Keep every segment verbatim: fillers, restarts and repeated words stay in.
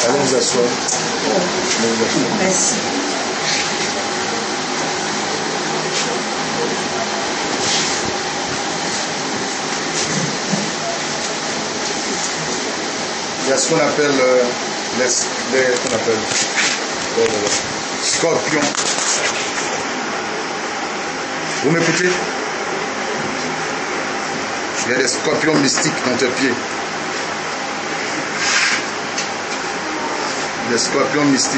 Allez vous asseoir. Merci. Il y a ce qu'on appelle euh, les, les, qu'on appelle, euh, scorpions. Vous m'écoutez? Il y a des scorpions mystiques dans tes pieds. Des scorpions mystiques.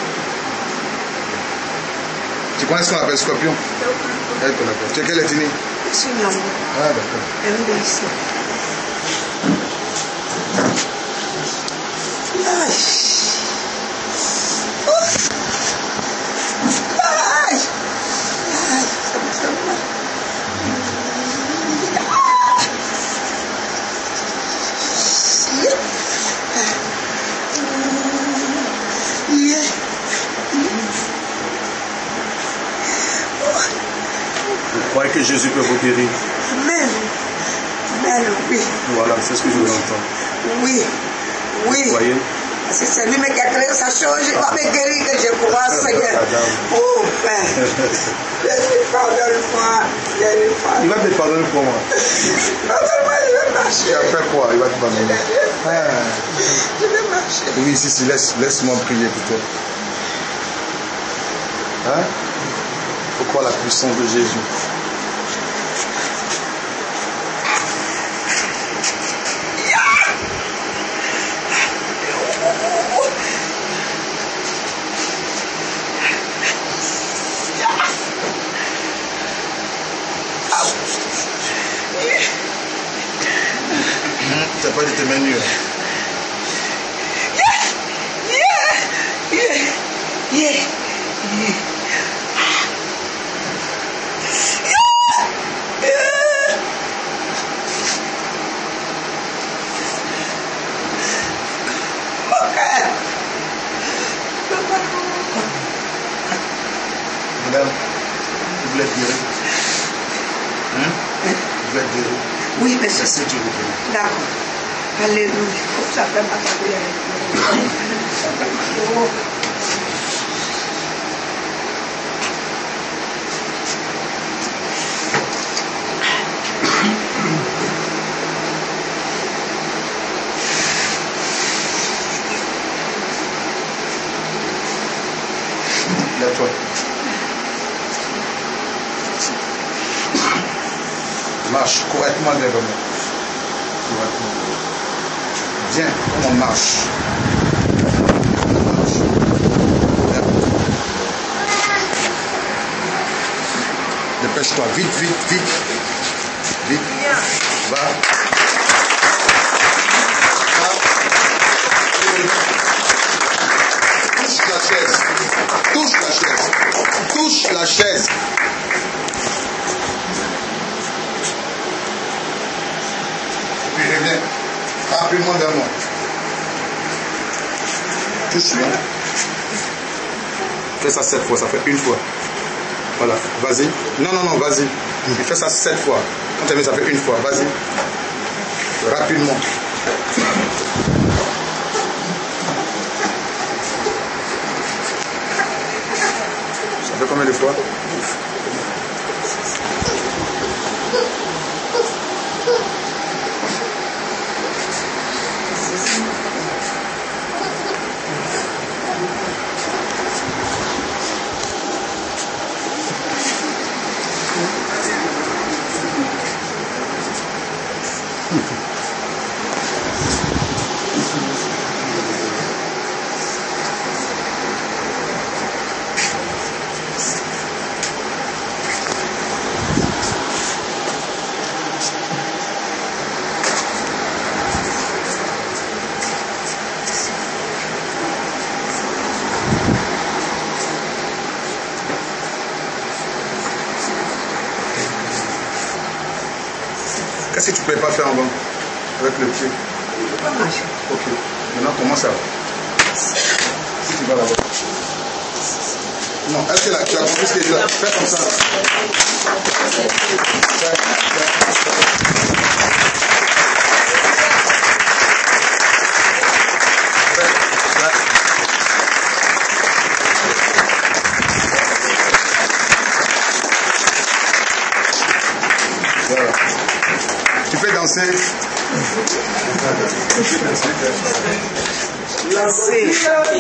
Tu connais ce qu'on appelle scorpion? Elle connaît pas. Tu es quelle ethnie? Je suis Nyambo. Ah d'accord. M B C. Vous croyez que Jésus peut vous guérir? Amen. Amen, oui. Voilà, c'est ce que je veux entendre. Oui. Oui. Vous croyez? Parce que c'est lui-même qui a créé ça chose. Il va me guérir que je crois, Seigneur. Oh, Père. Jésus, pardonne-moi. Jésus, pardonne-moi. Il va te pardonner pour moi. Pardonne-moi, je vais marcher. Et après quoi? Il va te pardonner. Ah. Je vais marcher. Oui, si, si, laisse, laisse-moi prier pour toi. Hein? Pourquoi la puissance de Jésus? T'as pas dit tes mains nues. Yeah, yeah, yeah, yeah. Madame, vous voulez être guérie? Hein? Vous voulez être guérie? Oui, mais c'est Laissez Dieu vous guérir. d'accord. Alléluia. Ça fait ma carrière. Lève-toi. Marche correctement vers moi. Correctement. Viens, comme on marche. Marche. Dépêche-toi, vite, vite, vite. Vite. Va. Touche la chaise. Touche la chaise. Touche la chaise. Puis reviens. Rapidement vers moi. Touche-le. Fais ça sept fois, ça fait une fois. Voilà, vas-y. Non, non, non, vas-y. Fais ça sept fois. Quand tu as mis, ça fait une fois. Vas-y. Rapidement. Ça fait combien de fois? Qu'est-ce que tu ne pouvais pas faire avant avec le pied? Je ne peux pas marcher. Ok. Maintenant, commence à. Si tu vas là-bas. Non, est-ce que là, tu as compris ce que je dois faire comme ça? Fais, fais, fais. Voilà. Tu fais danser. Lancer.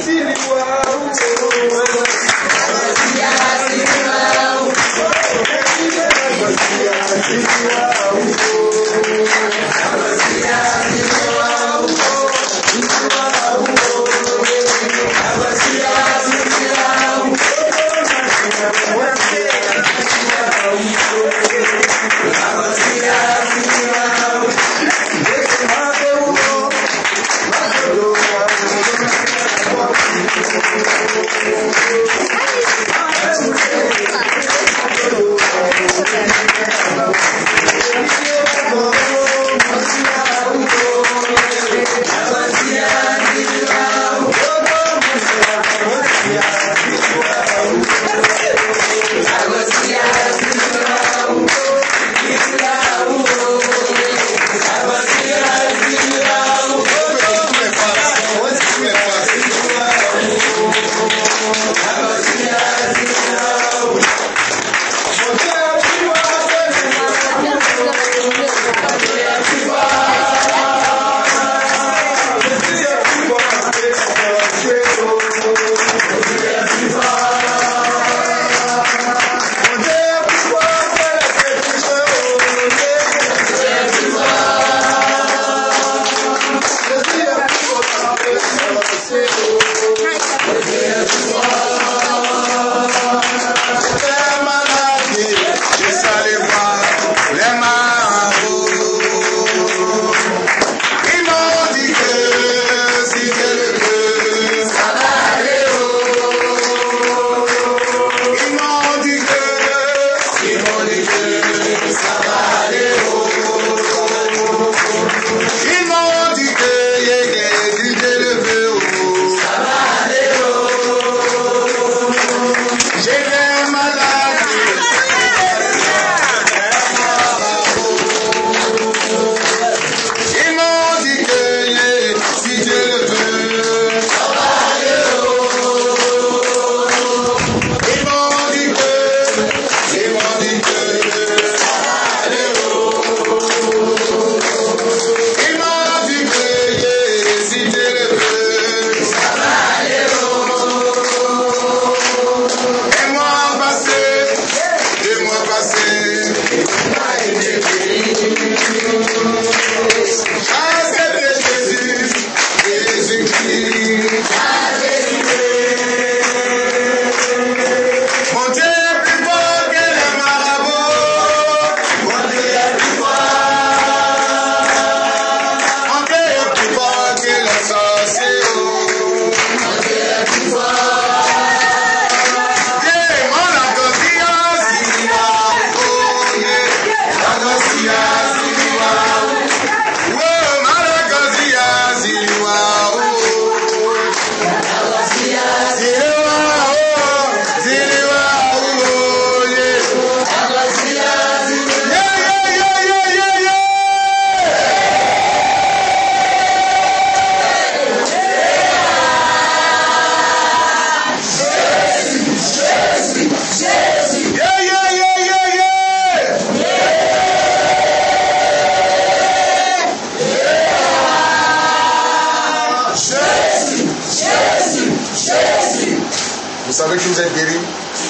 Vous savez que vous êtes guéri?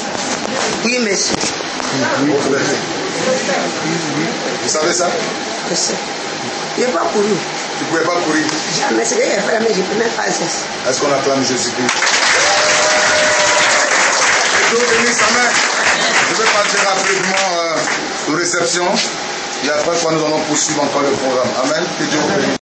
Oui, monsieur. Oui, vous l'êtes. Vous savez ça? Je sais. Je n'ai pas couru. Tu ne pouvais pas courir? Jamais. C'est que j'ai fait, mais je ne peux même pas faire. Est-ce qu'on acclame Jésus-Christ? Et Dieu bénisse sa main. Je vais partir rapidement euh, aux réceptions. Et après, nous allons poursuivre encore le programme. Amen. Que Dieu vous bénisse.